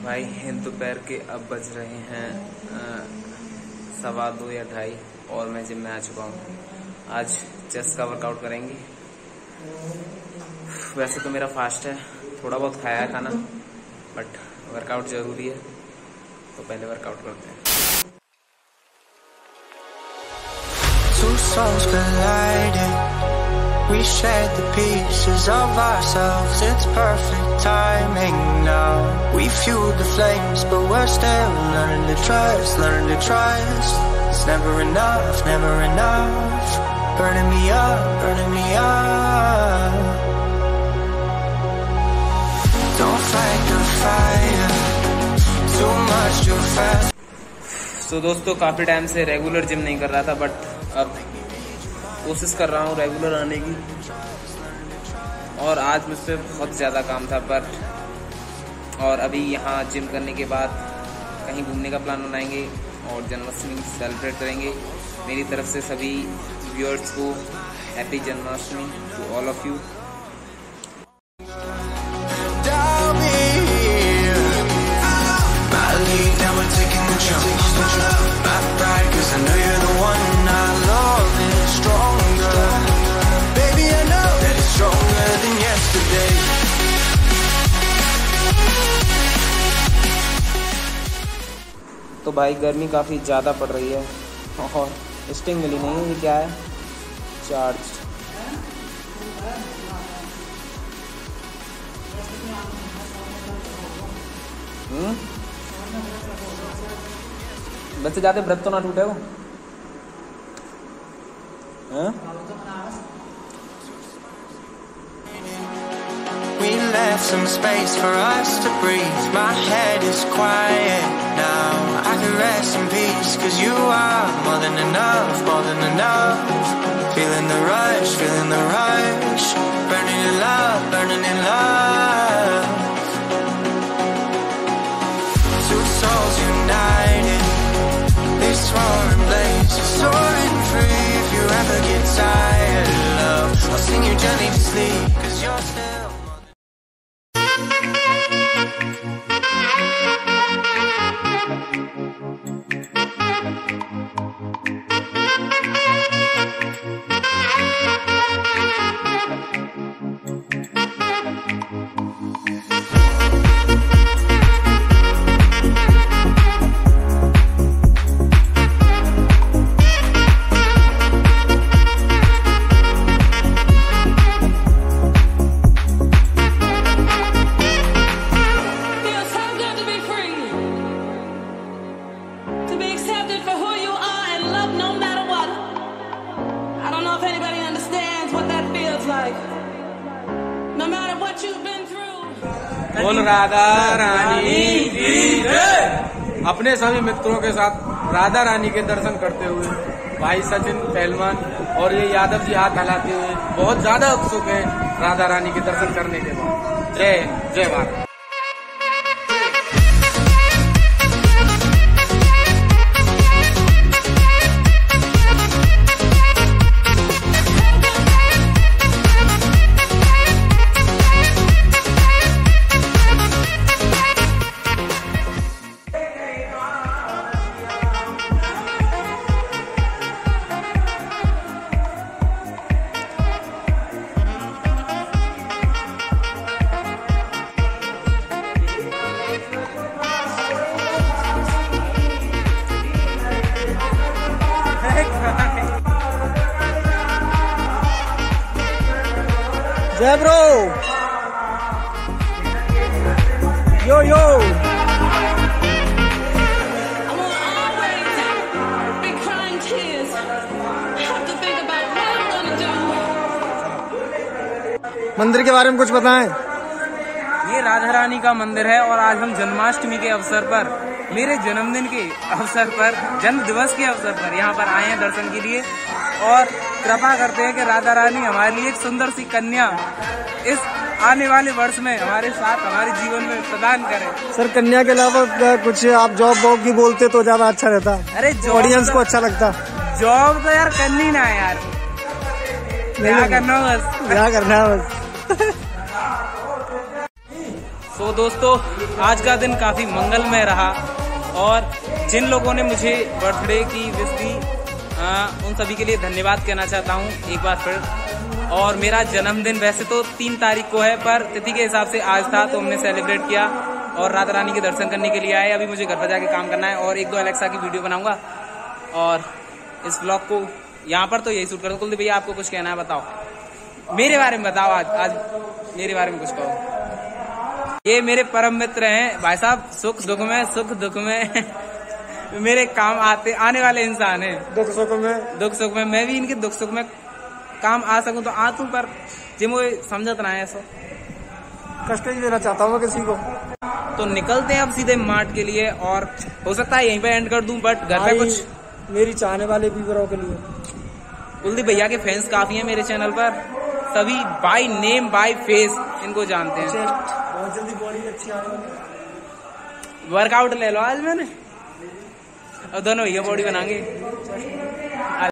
भाई दोपहर के अब बज रहे हैं 2:15 या 2:30 और मैं जिम में आ चुका हूँ। आज चेस्ट का वर्कआउट करेंगे। वैसे तो मेरा फास्ट है, थोड़ा बहुत खाया है खाना, बट वर्कआउट जरूरी है, तो पहले वर्कआउट करते हैं। Two souls colliding, we shared the pieces of ourselves. It's perfect timing now. We fueled the flames, but we're still learning to trust, learning to trust. It's never enough, never enough. Burning me up, burning me up. Don't fight the fire, too much too fast. तो दोस्तों काफ़ी time से regular gym नहीं कर रहा था, but अब कोशिश कर रहा हूँ रेगुलर आने की। और आज मुझसे बहुत ज़्यादा काम था, और अभी यहाँ जिम करने के बाद कहीं घूमने का प्लान बनाएंगे और जन्माष्टमी सेलिब्रेट करेंगे। मेरी तरफ से सभी व्यूअर्स को happy Janmashtami to all of you. तो भाई गर्मी काफ़ी ज़्यादा पड़ रही है और स्टिंग मिली नहीं है। ये क्या है? चार्ज। बच्चे जाते व्रत तो ना टूटे हो। We left some space for us to breathe. My head is quiet now. I can rest in peace, 'cause you are more than enough, more than enough. Feeling the rush, feeling the rush. Burning in love, burning in love. Two souls united. This roaring blaze is soaring free. If you ever get tired of love, I'll sing you gently to sleep, 'cause you're still. बोल राधा रानी की जय। अपने सभी मित्रों के साथ राधा रानी के दर्शन करते हुए भाई सचिन पहलवान और ये यादव जी हाथ हिलाते हुए बहुत ज्यादा उत्सुक हैं राधा रानी के दर्शन करने के बाद। जय जय भारत। जय ब्रो, यो यो। मंदिर के बारे में कुछ बताएं। ये राधा रानी का मंदिर है और आज हम जन्माष्टमी के अवसर पर, मेरे जन्मदिन के अवसर पर, जन्म दिवस के अवसर पर यहाँ पर आए हैं दर्शन के लिए और कृपा करते हैं कि राधा रानी हमारे लिए एक सुंदर सी कन्या इस आने वाले वर्ष में हमारे साथ हमारे जीवन में प्रदान करें। सर कन्या के अलावा कुछ आप जॉब वॉब की बोलते तो ज्यादा अच्छा रहता। अरे ऑडियंस को अच्छा लगता। जॉब तो यार करनी ना है यार, क्या करना बस, क्या करना है बस। तो दोस्तों आज का दिन काफी मंगलमय रहा और जिन लोगों ने मुझे बर्थडे की विश दी उन सभी के लिए धन्यवाद कहना चाहता हूँ एक बार फिर। और मेरा जन्मदिन वैसे तो 3 तारीख को है, पर तिथि के हिसाब से आज था तो हमने सेलिब्रेट किया और राधा रानी के दर्शन करने के लिए आए। अभी मुझे घर पर जाके काम करना है और 1-2 अलेक्सा की वीडियो बनाऊंगा और इस ब्लॉग को यहाँ पर तो यही शूट कर दो। कुलदीप भैया आपको कुछ कहना है, बताओ मेरे बारे में, बताओ आज मेरे बारे में कुछ कहो। ये मेरे परम मित्र हैं भाई साहब, सुख दुख में मेरे काम आने वाले इंसान हैं। दुख सुख में मैं भी इनके दुख सुख में काम आ सकूं तो आ तू, पर जिम वो समझत ना है ऐसा, कष्ट नहीं देना चाहता हूँ किसी को। तो निकलते हैं अब सीधे मार्ट के लिए और हो सकता है यहीं पे एंड कर दूं, बट घर पे कुछ मेरी चाहने वाले व्यूअरों के लिए, कुलदीप भैया के फैंस काफी हैं मेरे चैनल पर, सभी बाय नेम बाय फेस इनको जानते हैं। बहुत जल्दी बॉडी अच्छी आने वाली। वर्कआउट ले लो आज मैंने और दोनों ये बॉडी बनाएंगे।